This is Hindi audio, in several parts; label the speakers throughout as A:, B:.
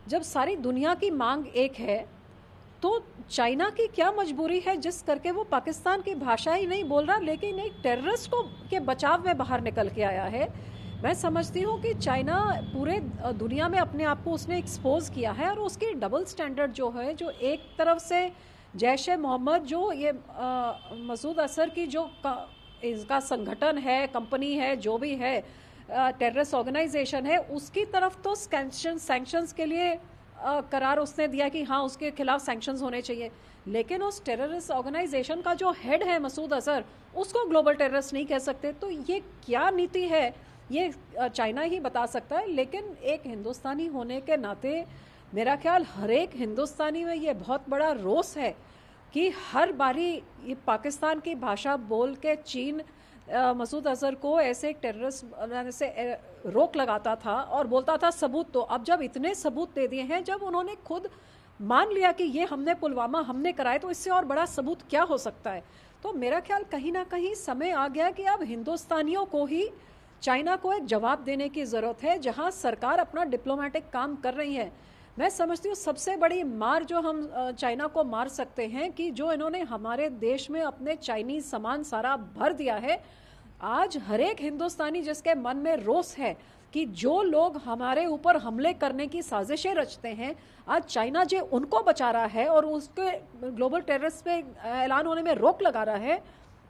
A: जब सारी दुनिया की मांग एक है, तो चाइना की क्या मजबूरी है जिस करके वो पाकिस्तान की भाषा ही नहीं बोल रहा, लेकिन एक टेररिस्ट को के बचाव में बाहर निकल के आया है। मैं समझती हूँ कि चाइना पूरे दुनिया में अपने आप को उसने एक्सपोज किया है, और उसकी डबल स्टैंडर्ड जो है, जो एक तरफ से जैश-ए-मोहम्मद जो ये मसूद अजहर की जो इसका संगठन है, कंपनी है, जो भी है टेररिस्ट ऑर्गेनाइजेशन है, उसकी तरफ तो सैंक्शंस के लिए करार उसने दिया कि हाँ उसके खिलाफ सैंक्शंस होने चाहिए, लेकिन उस टेररिस्ट ऑर्गेनाइजेशन का जो हेड है मसूद अजहर, उसको ग्लोबल टेररिस्ट नहीं कह सकते। तो ये क्या नीति है, ये चाइना ही बता सकता है। लेकिन एक हिंदुस्तानी होने के नाते मेरा ख्याल हर एक हिंदुस्तानी में ये बहुत बड़ा रोष है कि हर बारी ये पाकिस्तान की भाषा बोल के चीन मसूद अजहर को ऐसे एक टेररिस्ट से रोक लगाता था और बोलता था सबूत। तो अब जब इतने सबूत दे दिए हैं, जब उन्होंने खुद मान लिया कि ये हमने पुलवामा हमने कराए, तो इससे और बड़ा सबूत क्या हो सकता है। तो मेरा ख्याल कहीं ना कहीं समय आ गया कि अब हिंदुस्तानियों को ही चाइना को एक जवाब देने की ज़रूरत है, जहां सरकार अपना डिप्लोमेटिक काम कर रही है। मैं समझती हूँ सबसे बड़ी मार जो हम चाइना को मार सकते हैं कि जो इन्होंने हमारे देश में अपने चाइनीज सामान सारा भर दिया है। आज हर एक हिंदुस्तानी जिसके मन में रोष है कि जो लोग हमारे ऊपर हमले करने की साजिशें रचते हैं, आज चाइना जो उनको बचा रहा है और उसके ग्लोबल टेररिस्ट पे ऐलान होने में रोक लगा रहा है,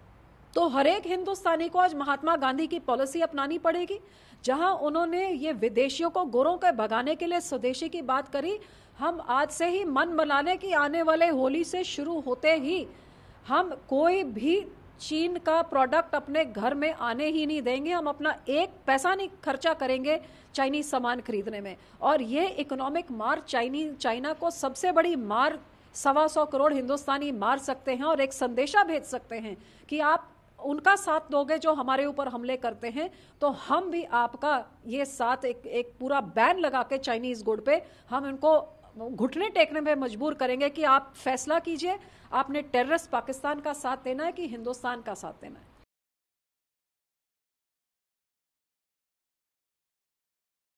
A: तो हर एक हिंदुस्तानी को आज महात्मा गांधी की पॉलिसी अपनानी पड़ेगी, जहां उन्होंने ये विदेशियों को गोरों के भगाने के लिए स्वदेशी की बात करी। हम आज से ही मन बना लें कि आने वाले होली से शुरू होते ही हम कोई भी चीन का प्रोडक्ट अपने घर में आने ही नहीं देंगे। हम अपना एक पैसा नहीं खर्चा करेंगे चाइनीज सामान खरीदने में। और ये इकोनॉमिक मार चाइना को सबसे बड़ी मार 125 करोड़ हिंदुस्तानी मार सकते हैं और एक संदेशा भेज सकते हैं कि आप उनका साथ दोगे जो हमारे ऊपर हमले करते हैं, तो हम भी आपका ये साथ एक पूरा बैन लगा के चाइनीज गुड पे हम इनको घुटने टेकने में मजबूर करेंगे कि आप फैसला कीजिए, आपने टेररिस्ट पाकिस्तान का साथ देना है कि हिंदुस्तान का साथ देना है।